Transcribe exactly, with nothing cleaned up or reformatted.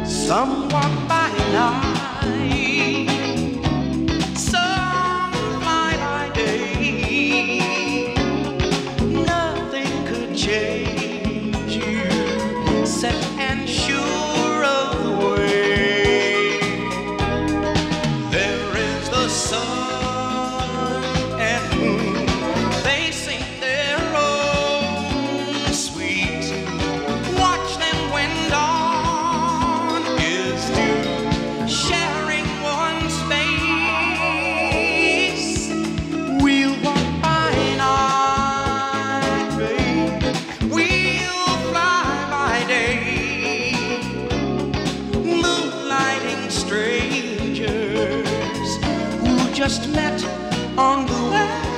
Some walk by night, some fly by day. Nothing could change you, set and sure of the way. There is the sun and moon, they sing their own sweet tune. Watch them when dawn is due, sharing one space. We'll walk by night, babe. We'll fly by day, moonlighting strangers who just met on the way.